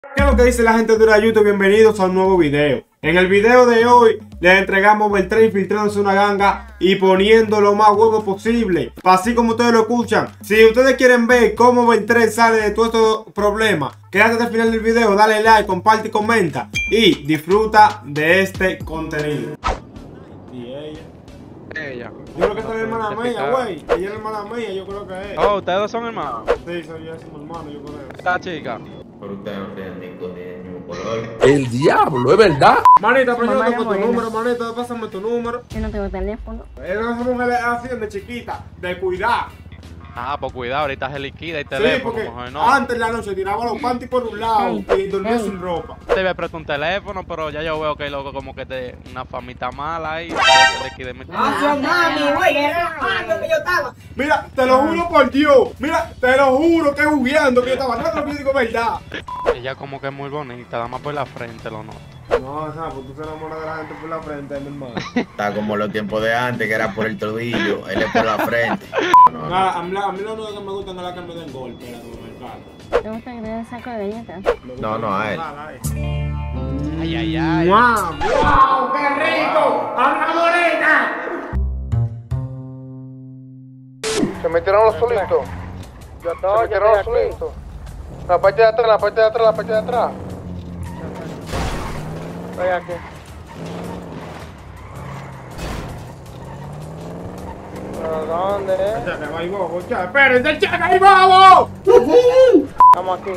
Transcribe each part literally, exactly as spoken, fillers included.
¿Qué es lo que dice la gente de YouTube? Bienvenidos a un nuevo video. En el video de hoy les entregamos Beltrán infiltrándose una ganga y poniendo lo más huevo posible, así como ustedes lo escuchan. Si ustedes quieren ver cómo Beltrán sale de todos estos problemas, quédate hasta el final del video, dale like, comparte y comenta y disfruta de este contenido. Y ella Ella. Yo creo que esa es la hermana mía, güey. Ella es la hermana mía, yo creo que es. Oh, ¿ustedes dos son hermanos? Sí, soy yo, somos hermanos, yo creo. Esta chica. Pero ustedes no tienen ni con el mismo color. El diablo, es verdad. Manita, pero yo no Mamá tengo tu era número, manita, pásame tu número. Yo no tengo teléfono. Esa mujer así de chiquita, de cuidar. Ah, pues cuidado, ahorita se liquida y Sí, teléfono, porque mejor no. antes en la noche tiraba los panties por un lado Ey, y dormía ey. sin ropa. Te voy a prestar un teléfono, pero ya yo veo que loco como que te una famita mala ahí. Te liquide mi Gracias, mami, güey, era relajando que yo estaba. Mira, te lo juro por Dios. Mira, te lo juro que jugueando que yo estaba. No te lo que yo digo verdad. Ella como que es muy bonita, nada más por la frente lo noto. No, o sea, pues tú te enamoras de la gente por la frente, mi hermano. Está como los tiempos de antes, que era por el tobillo, él es por la frente. No, no. Nada, a mí, la- a mí lo único que me gusta no es la que me den golpe, la que me encanta. ¿Te gusta que te den saco de galletas? Me gusta No, no, a él. nada, eh. Ay, ay, ay. ¡Wow! ¡Wow! ¡Qué rico! ¡Habla morena! Se metieron los solitos. Yo Se metieron los solitos. La parte de atrás, la parte de atrás, la parte de atrás. estoy aquí. ¿Pero dónde? Chaca, ahí bobo, chaca. ¡Espérense, chaca, ahí bobo! Estamos aquí.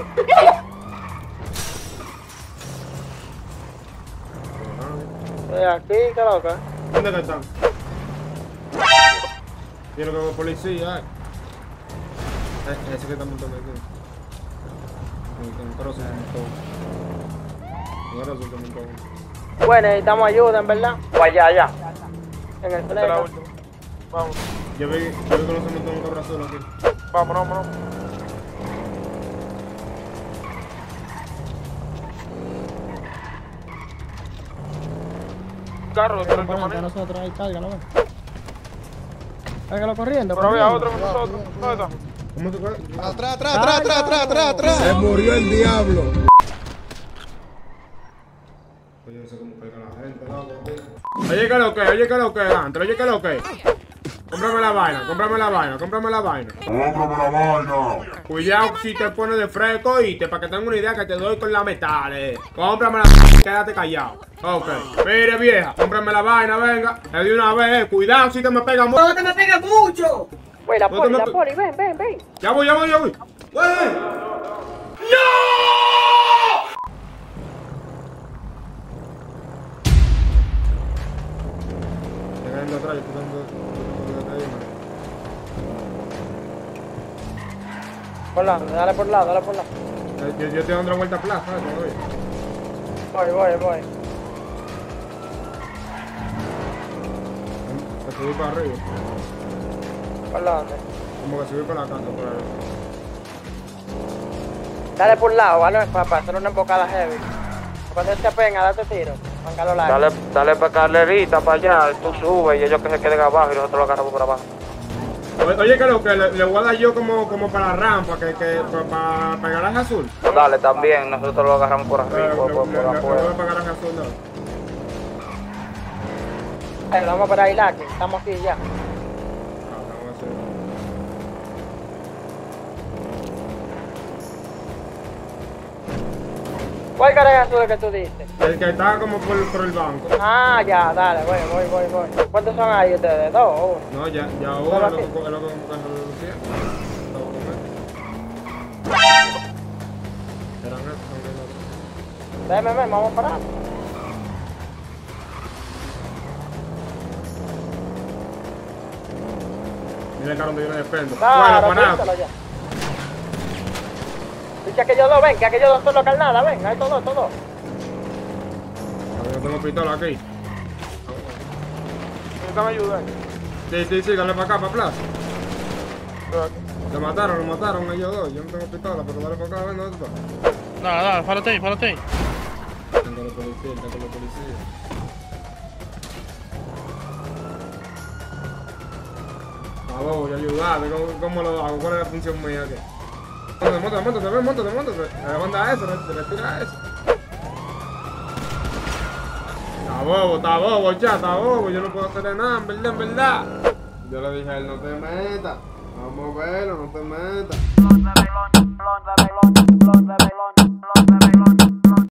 Estoy aquí, ¿qué loca? ¿Dónde que están? Quiero que vea policía, eh. Eh, Ese que está montando aquí. Un trozo se montó. Un trozo se montó. Bueno, necesitamos ayuda, en verdad. O allá, allá. En el Esta es la freno. última. Vamos, Yo vi, yo vi que no se montó un carro azul aquí. vamos, vámonos. Carro, pero el que maneja. nosotros, ahí, cárgalo, ven. Cárgalo corriendo. Pero había otro con nosotros. ¿Dónde está? ¿Cómo se puede? Atrás, atrás, atrás, atrás, atrás, atrás, atrás. Se murió el diablo. Pues yo no sé cómo pega la gente, loco. Oye, que lo que, oye, que lo que, antes, oye, que lo que. Cómprame la vaina, cómprame la vaina, cómprame la vaina. Cómprame la vaina. Cuidado si te pones de fresco, oíste, para que tenga una idea que te doy con la metal, eh. Cómprame la vaina, quédate callado. Ok. Mire, vieja, cómprame la vaina, venga. Le di una vez, eh. Cuidado si te me pega mucho. ¡No te me pegues mucho! Güey, la No te poli, me la pe- poli, ven, ven, ven. Ya voy, ya voy, ya voy. ¡Wey! ¡No! Llegando atrás, yo estoy dando- dando ahí, man. Por lado, dale por lado, dale por lado. Eh, Yo, yo estoy dando la vuelta a plaza, ¿sabes? Todavía. Voy, voy, voy. Me subí para arriba. ¿Por lado? Como que subí para la casa, por ahí. Dale por lado, ¿vale? Para, para hacer una embocada heavy. Cuando él se pega, date tiro. Mangalo largo. Dale, dale para carlerita, para allá. Tú subes y ellos que se queden abajo y nosotros lo agarramos por abajo. Oye, oye, que lo que le, le voy a dar yo como, como para la rampa, que, que para pa, pa garaje azul. Dale, también. Nosotros lo agarramos por Le, arriba, le, por, le, por, le- por le voy a afuera. dar para garaje azul, ¿no? Ay, vamos para ahí, Laki. Estamos aquí ya. Ah, vamos a hacer. ¿Cuál garaje azul que tú dices? El que está como por, por el banco. Ah, ya, dale, voy, voy, voy, voy. ¿Cuántos son ahí ustedes? ¿Dos o uno? No, ya, ya ¿Solo ahora lo aquí? que es lo que vamos a Lucía. Serán estos, son bien otros. Déjame ver, vamos a parar. Mira el carro donde yo le despendo. Claro, Bueno, piénsalo para ya. Dice que aquellos dos, ven, que aquellos dos son los carnadas, ven, ahí todos, todos. yo tengo pistola aquí. Necesitame ayuda. Sí, sí, sí, dale para acá, para plaza. Lo mataron, lo mataron ellos dos. Yo no tengo pistola, pero dale para acá, ven, ¿dónde está? Dale, dale, párate ahí, párate ahí. Tengo la policía, está con la policía. A vos, ayudarte, ¿cómo, ¿cómo lo hago? ¿Cuál es la función mía aquí? Móntate, móntate, móntate, ven, móntate, móntate. Levanta eso, re- retira eso. Está bobo, está bobo, ya, está bobo. Yo no puedo hacerle nada, en verdad, en verdad. Yo le dije a él, no te metas. Vamos a verlo, no te metas.